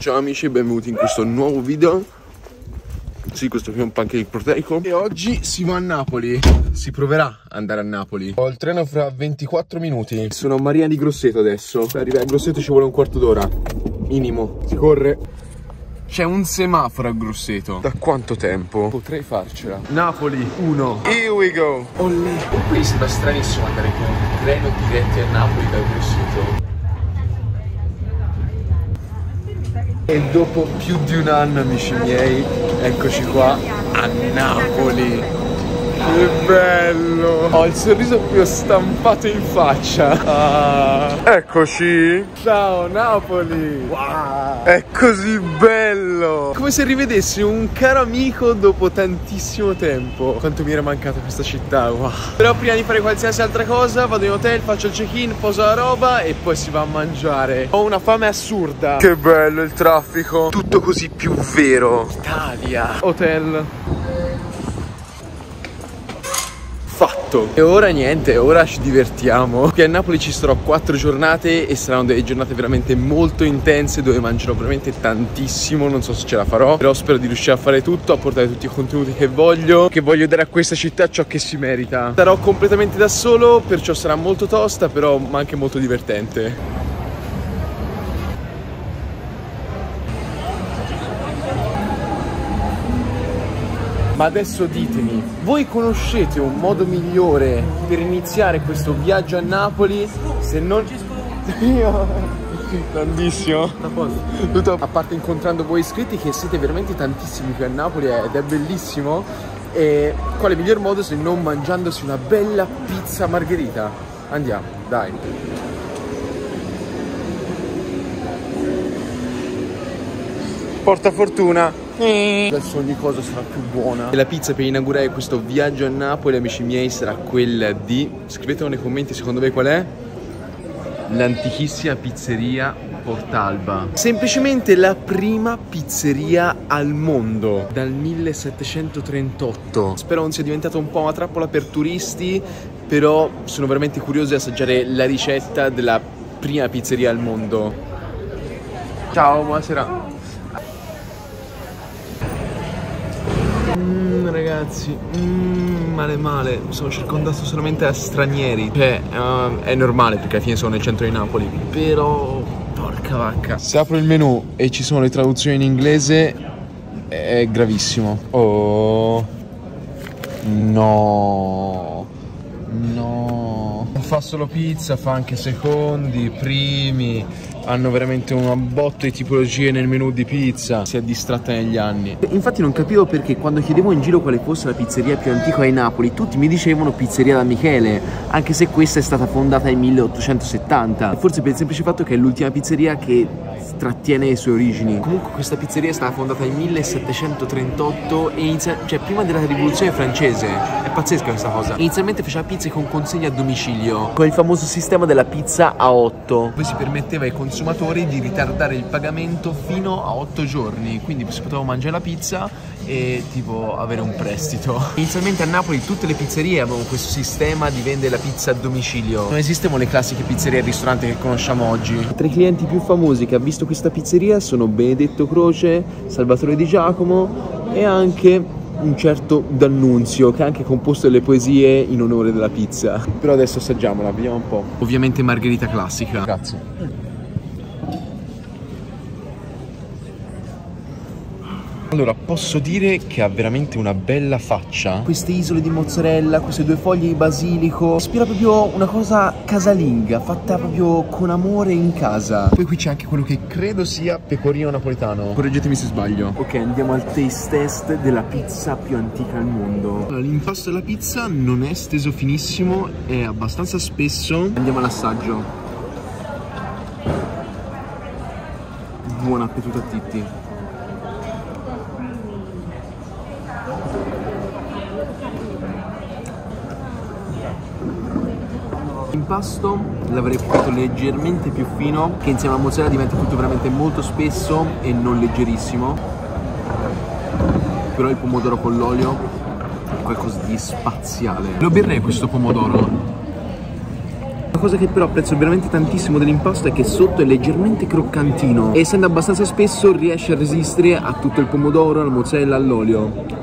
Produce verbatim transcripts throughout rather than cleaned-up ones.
Ciao amici e benvenuti in questo nuovo video. Sì, questo qui è un pancake proteico. E oggi si va a Napoli. Si proverà ad andare a Napoli. Ho il treno fra ventiquattro minuti. Sono a Maria di Grosseto adesso. Per arrivare a Grosseto ci vuole un quarto d'ora minimo. Si corre. C'è un semaforo a Grosseto. Da quanto tempo? Potrei farcela. Napoli uno. Here we go. Olle. Qui sembra stranissimo andare con un treno diretti a Napoli da Grosseto. E dopo più di un anno, amici miei, eccoci qua a Napoli. Che bello! Ho il sorriso più stampato in faccia. Ah. Eccoci! Ciao Napoli! Wow! È così bello! Come se rivedessi un caro amico dopo tantissimo tempo. Quanto mi era mancata questa città, wow! Però prima di fare qualsiasi altra cosa vado in hotel, faccio il check-in, poso la roba e poi si va a mangiare. Ho una fame assurda. Che bello il traffico! Tutto così più vero. Italia! Hotel. Fatto. E ora niente, ora ci divertiamo. Qui a Napoli ci starò quattro giornate e saranno delle giornate veramente molto intense dove mangerò veramente tantissimo. Non so se ce la farò, però spero di riuscire a fare tutto, a portare tutti i contenuti che voglio, che voglio dare a questa città ciò che si merita. Sarò completamente da solo, perciò sarà molto tosta, però ma anche molto divertente. Ma adesso ditemi, voi conoscete un modo migliore per iniziare questo viaggio a Napoli se non... Io... Grandissimo. Tutto a parte incontrando voi iscritti che siete veramente tantissimi qui a Napoli ed è bellissimo. E quale miglior modo se non mangiandosi una bella pizza margherita? Andiamo, dai. Porta fortuna. Adesso ogni cosa sarà più buona. E la pizza per inaugurare questo viaggio a Napoli, amici miei, sarà quella di... Scrivetelo nei commenti secondo voi qual è? L'antichissima pizzeria Portalba. Semplicemente la prima pizzeria al mondo dal millesettecentotrentotto. Spero non sia diventata un po' una trappola per turisti, però sono veramente curioso di assaggiare la ricetta della prima pizzeria al mondo. Ciao, buonasera. Mm, ragazzi, mm, male male, sono circondato solamente da stranieri. Cioè, uh, è normale perché alla fine sono nel centro di Napoli. Però, porca vacca. Se apro il menu e ci sono le traduzioni in inglese, è gravissimo. Oh, no, no. Non fa solo pizza, fa anche secondi, primi. Hanno veramente un botto di tipologie nel menu di pizza. Si è distratta negli anni. Infatti non capivo perché quando chiedevo in giro quale fosse la pizzeria più antica di Napoli tutti mi dicevano pizzeria da Michele, anche se questa è stata fondata nel milleottocentosettanta. Forse per il semplice fatto che è l'ultima pizzeria che trattiene le sue origini. Comunque questa pizzeria è stata fondata nel millesettecentotrentotto e inizia... cioè prima della rivoluzione francese. È pazzesca questa cosa. Inizialmente faceva pizze con consegna a domicilio, con il famoso sistema della pizza a otto. Poi si permetteva ai consumatori di ritardare il pagamento fino a otto giorni, quindi si poteva mangiare la pizza e tipo avere un prestito. Inizialmente a Napoli tutte le pizzerie avevano questo sistema di vendere la pizza a domicilio. Non esistevano le classiche pizzerie e ristoranti che conosciamo oggi. Tra i clienti più famosi che ha visto questa pizzeria sono Benedetto Croce, Salvatore Di Giacomo e anche un certo D'Annunzio, che ha anche composto delle poesie in onore della pizza. Però adesso assaggiamola, vediamo un po'. Ovviamente margherita classica. Grazie. Allora, posso dire che ha veramente una bella faccia. Queste isole di mozzarella, queste due foglie di basilico, ispira proprio una cosa casalinga, fatta proprio con amore in casa. Poi qui c'è anche quello che credo sia pecorino napoletano. Correggetemi se sbaglio. Ok, andiamo al taste test della pizza più antica al mondo. Allora, l'impasto della pizza non è steso finissimo, è abbastanza spesso. Andiamo all'assaggio. Buon appetito a tutti. L'impasto l'avrei fatto leggermente più fino, che insieme alla mozzarella diventa tutto veramente molto spesso e non leggerissimo. Però il pomodoro con l'olio è qualcosa di spaziale. Lo berrei questo pomodoro. cosa che però apprezzo veramente tantissimo dell'impasto è che sotto è leggermente croccantino e essendo abbastanza spesso riesce a resistere a tutto il pomodoro, la mozzarella, all'olio.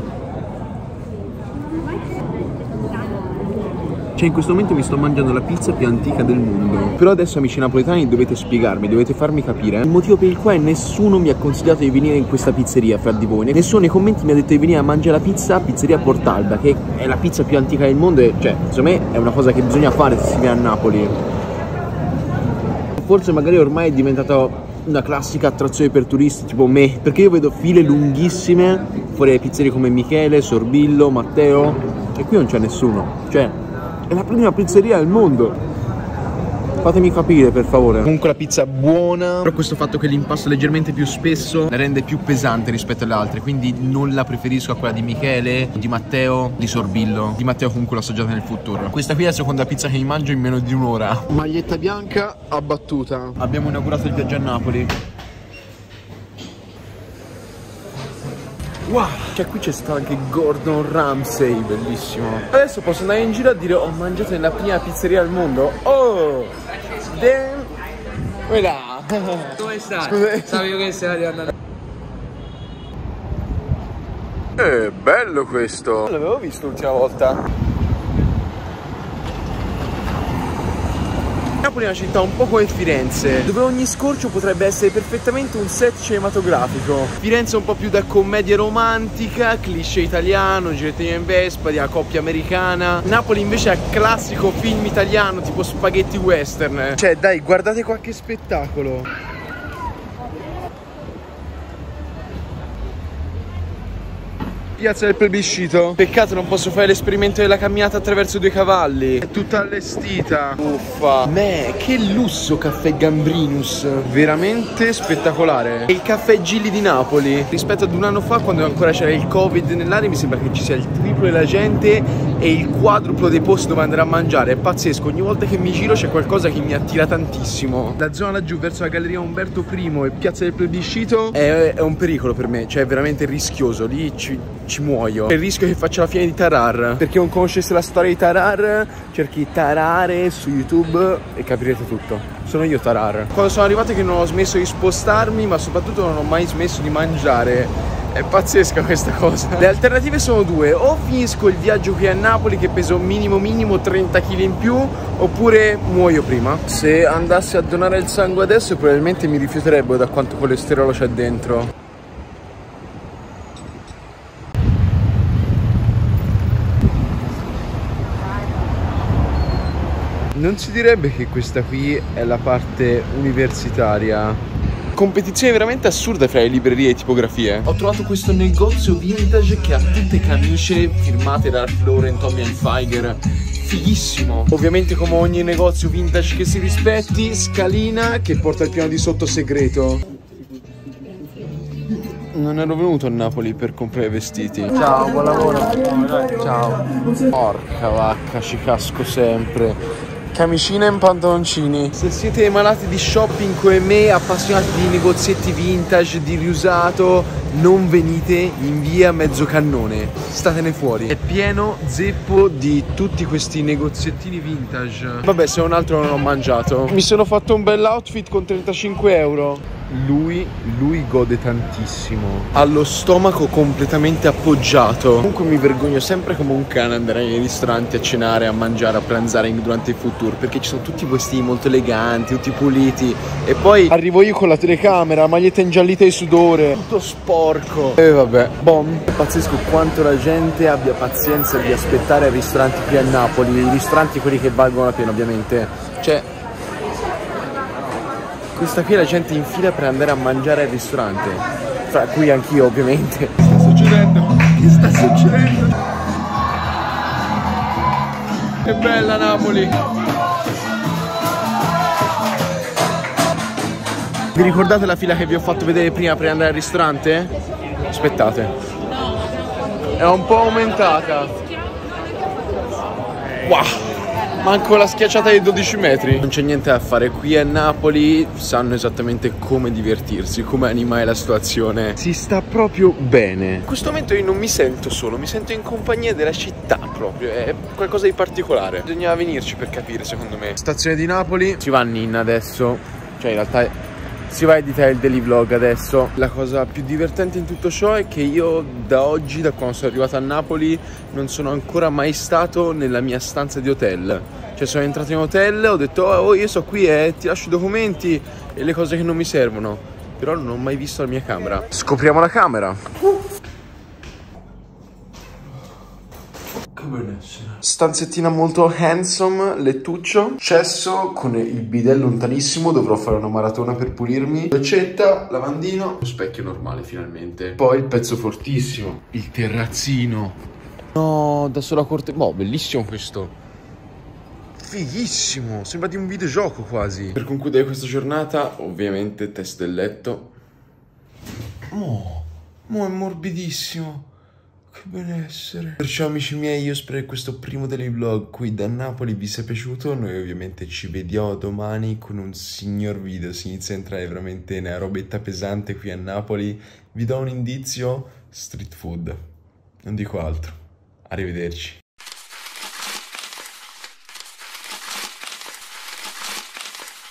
Cioè in questo momento mi sto mangiando la pizza più antica del mondo. Però adesso, amici napoletani, dovete spiegarmi, dovete farmi capire il motivo per il quale nessuno mi ha consigliato di venire in questa pizzeria fra di voi. Nessuno nei commenti mi ha detto di venire a mangiare la pizza a Pizzeria Portalba, che è la pizza più antica del mondo e cioè secondo me è una cosa che bisogna fare se si viene a Napoli. Forse magari ormai è diventata una classica attrazione per turisti tipo me, perché io vedo file lunghissime fuori alle pizzerie come Michele, Sorbillo, Matteo e qui non c'è nessuno. Cioè è la prima pizzeria al mondo. Fatemi capire per favore. Comunque la pizza è buona, però questo fatto che l'impasto è leggermente più spesso la rende più pesante rispetto alle altre, quindi non la preferisco a quella di Michele, di Matteo, di Sorbillo. Di Matteo comunque l'ho assaggiata nel food tour. Questa qui è la seconda pizza che mi mangio in meno di un'ora. Maglietta bianca abbattuta. Abbiamo inaugurato il viaggio a Napoli. Wow, cioè qui c'è stato anche Gordon Ramsay, bellissimo. Adesso posso andare in giro a dire ho mangiato nella prima pizzeria al mondo. Oh, damn. Quella. Come stai? Scusa. Sapevo che stai andando. Eh, bello questo. L'avevo visto l'ultima volta. Napoli è una città un po' come Firenze, dove ogni scorcio potrebbe essere perfettamente un set cinematografico. Firenze è un po' più da commedia romantica, cliché italiano, girettino in Vespa, di una coppia americana. Napoli invece è classico film italiano, tipo spaghetti western. Cioè dai, guardate qualche spettacolo. Piazza del Plebiscito. Peccato non posso fare l'esperimento della camminata attraverso due cavalli. È tutta allestita. Uffa. Me, che lusso Caffè Gambrinus. Veramente spettacolare. E il Caffè Gilli di Napoli. Rispetto ad un anno fa, quando ancora c'era il Covid nell'aria, mi sembra che ci sia il triplo della gente e il quadruplo dei posti dove andare a mangiare. È pazzesco. Ogni volta che mi giro c'è qualcosa che mi attira tantissimo. La zona laggiù verso la Galleria Umberto Primo e Piazza del Plebiscito è, è un pericolo per me. Cioè è veramente rischioso. Lì ci... ci muoio. C'è il rischio che faccia la fine di Tarar. Per chi non conoscesse la storia di Tarar, cerchi Tarare su YouTube e capirete tutto. Sono io Tarar. Quando sono arrivato è che non ho smesso di spostarmi, ma soprattutto non ho mai smesso di mangiare. È pazzesca questa cosa. Le alternative sono due: o finisco il viaggio qui a Napoli che peso minimo minimo trenta chili in più, oppure muoio prima. Se andassi a donare il sangue adesso probabilmente mi rifiuterebbero da quanto colesterolo c'è dentro. Non si direbbe che questa qui è la parte universitaria. Competizione veramente assurda fra le librerie e tipografie. Ho trovato questo negozio vintage che ha tutte camicie firmate da Ralph Lauren, Tommy Hilfiger. Fighissimo. Ovviamente come ogni negozio vintage che si rispetti, scalina che porta al piano di sotto segreto. Non ero venuto a Napoli per comprare vestiti. Ciao, buon lavoro. Ciao. Porca vacca, ci casco sempre. Camicina e pantaloncini. Se siete malati di shopping come me, appassionati di negozietti vintage, di riusato, non venite in via Mezzocannone. Statene fuori. È pieno zeppo di tutti questi negoziettini vintage. Vabbè, se non altro non ho mangiato. Mi sono fatto un bel outfit con trentacinque euro. Lui, lui gode tantissimo. Ha lo stomaco completamente appoggiato. Comunque mi vergogno sempre come un cane andare nei ristoranti a cenare, a mangiare, a pranzare durante il food tour, perché ci sono tutti vestiti molto eleganti, tutti puliti, e poi arrivo io con la telecamera, maglietta ingiallita di sudore, tutto sporco. E vabbè, bom. È pazzesco quanto la gente abbia pazienza di aspettare ai ristoranti qui a Napoli. I ristoranti quelli che valgono la pena, ovviamente. Cioè, questa qui la gente in fila per andare a mangiare al ristorante, fra cui anch'io ovviamente. Che sta succedendo? Che sta succedendo? Che bella Napoli! Vi ricordate la fila che vi ho fatto vedere prima per andare al ristorante? Aspettate. È un po' aumentata. Wow! Manco la schiacciata dei dodici metri. Non c'è niente da fare, qui a Napoli sanno esattamente come divertirsi, come animare la situazione. Si sta proprio bene. In questo momento io non mi sento solo, mi sento in compagnia della città proprio, è qualcosa di particolare. Bisogna venirci per capire, secondo me. Stazione di Napoli, si va a Ninna adesso, cioè in realtà si va a editare il daily vlog adesso. La cosa più divertente in tutto ciò è che io da oggi, da quando sono arrivato a Napoli, non sono ancora mai stato nella mia stanza di hotel. Cioè sono entrato in hotel, ho detto oh io sto qui e eh, ti lascio i documenti e le cose che non mi servono. Però non ho mai visto la mia camera. Scopriamo la camera. Che benessere. Stanzettina molto handsome, lettuccio. Cesso con il bidet lontanissimo, dovrò fare una maratona per pulirmi. Doccetta, lavandino, lo specchio normale finalmente. Poi il pezzo fortissimo, il terrazzino. No, da sola corte. Boh, bellissimo questo. Fighissimo, sembra di un videogioco quasi. Per concludere questa giornata, ovviamente test del letto. Mo, mo è morbidissimo. Che benessere. Perciò amici miei, io spero che questo primo daily vlog qui da Napoli vi sia piaciuto. Noi ovviamente ci vediamo domani con un signor video. Si inizia a entrare veramente nella robetta pesante qui a Napoli. Vi do un indizio: street food. Non dico altro. Arrivederci.